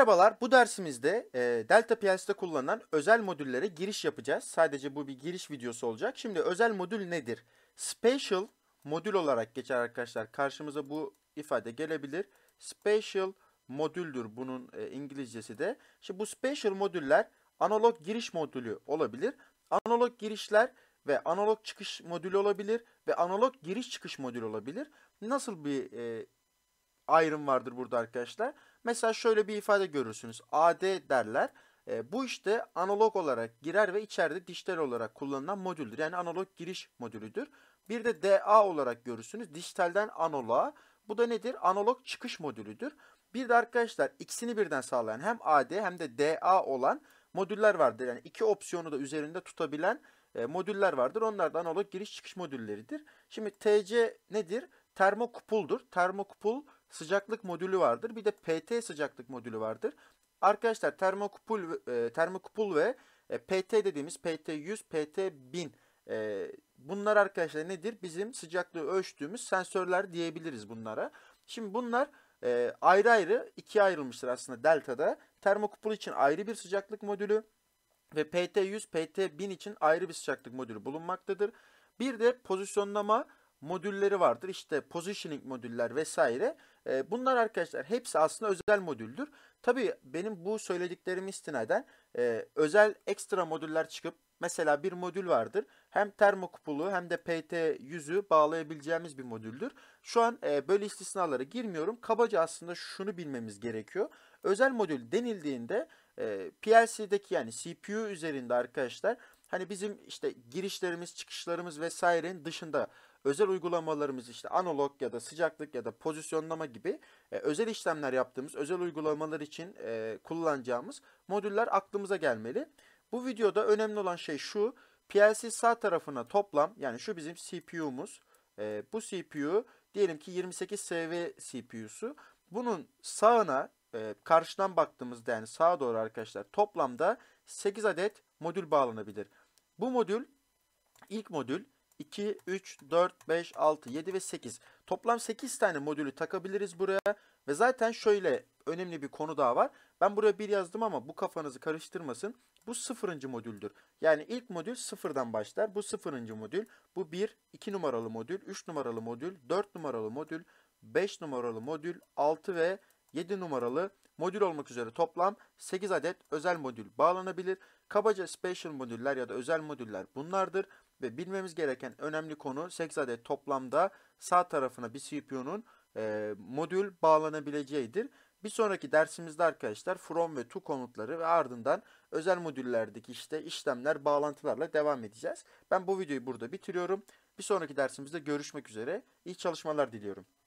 Merhabalar, bu dersimizde Delta PLC'de kullanılan özel modüllere giriş yapacağız. Sadece bu bir giriş videosu olacak. Şimdi özel modül nedir? Special modül olarak geçer arkadaşlar. Karşımıza bu ifade gelebilir. Special modüldür bunun İngilizcesi de. Şimdi bu special modüller analog giriş modülü olabilir. Analog girişler ve analog çıkış modülü olabilir ve analog giriş çıkış modülü olabilir. Nasıl bir ayrım vardır burada arkadaşlar? Mesela şöyle bir ifade görürsünüz. AD derler. Bu işte analog olarak girer ve içeride dijital olarak kullanılan modüldür. Yani analog giriş modülüdür. Bir de DA olarak görürsünüz. Dijitalden analoğa. Bu da nedir? Analog çıkış modülüdür. Bir de arkadaşlar ikisini birden sağlayan hem AD hem de DA olan modüller vardır. Yani iki opsiyonu da üzerinde tutabilen modüller vardır. Onlar da analog giriş çıkış modülleridir. Şimdi TC nedir? Termokupuldur. Termokupul sıcaklık modülü vardır. Bir de PT sıcaklık modülü vardır. Arkadaşlar termokupul ve PT dediğimiz PT100, PT1000 bunlar arkadaşlar nedir? Bizim sıcaklığı ölçtüğümüz sensörler diyebiliriz bunlara. Şimdi bunlar ayrı ayrı ikiye ayrılmıştır aslında delta'da. Termokupul için ayrı bir sıcaklık modülü ve PT100, PT1000 için ayrı bir sıcaklık modülü bulunmaktadır. Bir de pozisyonlama modülleri vardır. İşte positioning modüller vesaire. Bunlar arkadaşlar hepsi aslında özel modüldür. Tabii benim bu söylediklerimi istinaden özel ekstra modüller çıkıp mesela bir modül vardır. Hem termokupulu hem de PT100'ü bağlayabileceğimiz bir modüldür. Şu an böyle istisnalara girmiyorum. Kabaca aslında şunu bilmemiz gerekiyor. Özel modül denildiğinde PLC'deki yani CPU üzerinde arkadaşlar hani bizim işte girişlerimiz, çıkışlarımız vesairenin dışında özel uygulamalarımız işte analog ya da sıcaklık ya da pozisyonlama gibi özel işlemler yaptığımız özel uygulamalar için kullanacağımız modüller aklımıza gelmeli. Bu videoda önemli olan şey şu. PLC sağ tarafına toplam yani şu bizim CPU'muz. Bu CPU diyelim ki 28 SV CPU'su. Bunun sağına karşıdan baktığımızda yani sağa doğru arkadaşlar toplamda 8 adet modül bağlanabilir. Bu modül ilk modül 2, 3, 4, 5, 6, 7 ve 8. Toplam 8 tane modülü takabiliriz buraya. Ve zaten şöyle önemli bir konu daha var. Ben buraya bir yazdım ama bu kafanızı karıştırmasın. Bu sıfırıncı modüldür. Yani ilk modül sıfırdan başlar. Bu sıfırıncı modül. Bu 1, 2 numaralı modül, 3 numaralı modül, 4 numaralı modül, 5 numaralı modül, 6 ve 7 numaralı modül olmak üzere toplam 8 adet özel modül bağlanabilir. Kabaca special modüller ya da özel modüller bunlardır. Ve bilmemiz gereken önemli konu 8 adet toplamda sağ tarafına bir CPU'nun modül bağlanabileceğidir. Bir sonraki dersimizde arkadaşlar from ve to komutları ve ardından özel modüllerdeki işte işlemler, bağlantılarla devam edeceğiz. Ben bu videoyu burada bitiriyorum. Bir sonraki dersimizde görüşmek üzere. İyi çalışmalar diliyorum.